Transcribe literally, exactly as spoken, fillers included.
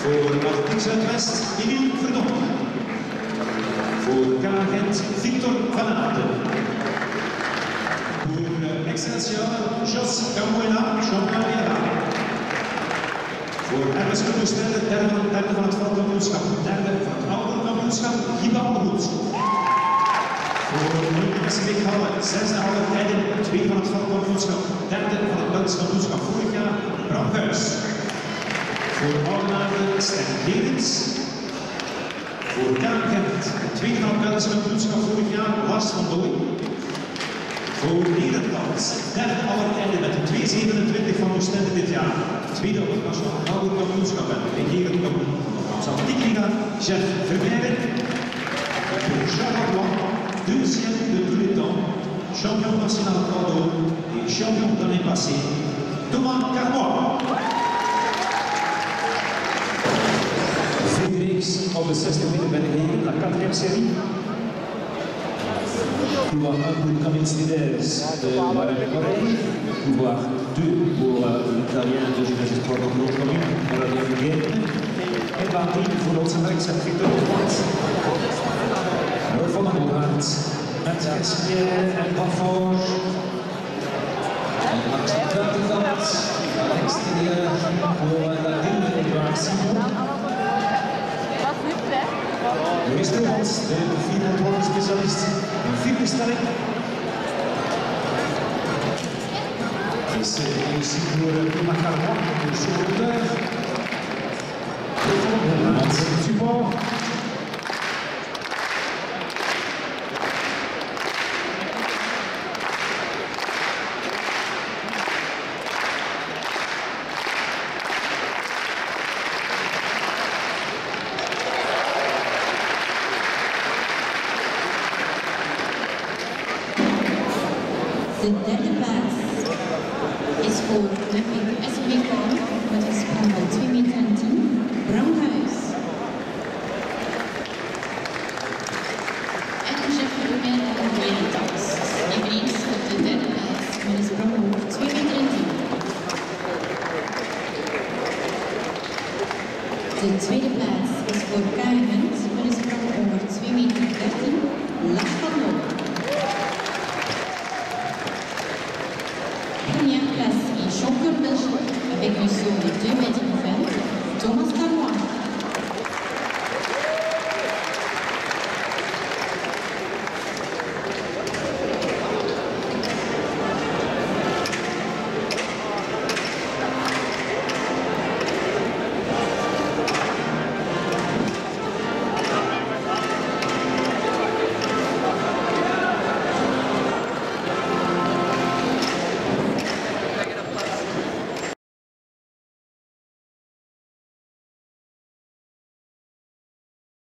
Voor Arctic Zuidwest, Emiel Verdonk. Voor K Gent, Victor van Aarden. Voor Excelsior, Jos Camuela, Jean-Marie. Voor R S K Oostende, derde, derde van het veldkampioenschap. Derde van het oude kampioenschap, Giba Alhoed. Voor S V Halle, zesde alle tijden, tweede van het veldkampioenschap. Derde van het Belgisch kampioenschap vorig jaar, Bram Huis. Voor Oudenaarde, Stijn Gerits. Voor K Gent, tweede van het Belgisch kampioenschap vorig jaar, Lars van Dooy. Voor Nederland, derde aller tijden met de twee zevenentwintig van Oostende dit jaar. Tweede op het nationaal gouden kampioenschap en regerend kampioen van de Liga, Jeff Vermeijden. Pour Charles Blanc, deuxième de tous les temps, champion national Bordeaux et champion de l'année passée, Thomas Carmois. Vierreeks op de zestig meter bij de heren, la quatrième série. Couloir un pour Camille Slides de Marine Correille. Couloir deux pour l'Italien de Gymnastique Sport de Commune, Aurélien Guerre. Et baan drie voor onze werkzaam Victor Hart. Van der Boerhard met Gaspierre en Pavage. En langs de buitenkant, à l'extérieur pour la ligne de Simon. Louis Stevens, de vierhonderd specialist in vierbestelling. Et c'est aussi pour Thomas Carmois, le sauveteur. Le support. De derde plaats is voor de S V K met een sprong van twee meter en tien, Bram Huis. En Jeff Vermeijden en Nederland, eveneens op de derde plaats met een sprong over twee meter en tien. De tweede plaats is voor K Gent met een sprong over twee meter en dertien, Lars van Dooy. Première place et champion belge avec un saut de deux mètres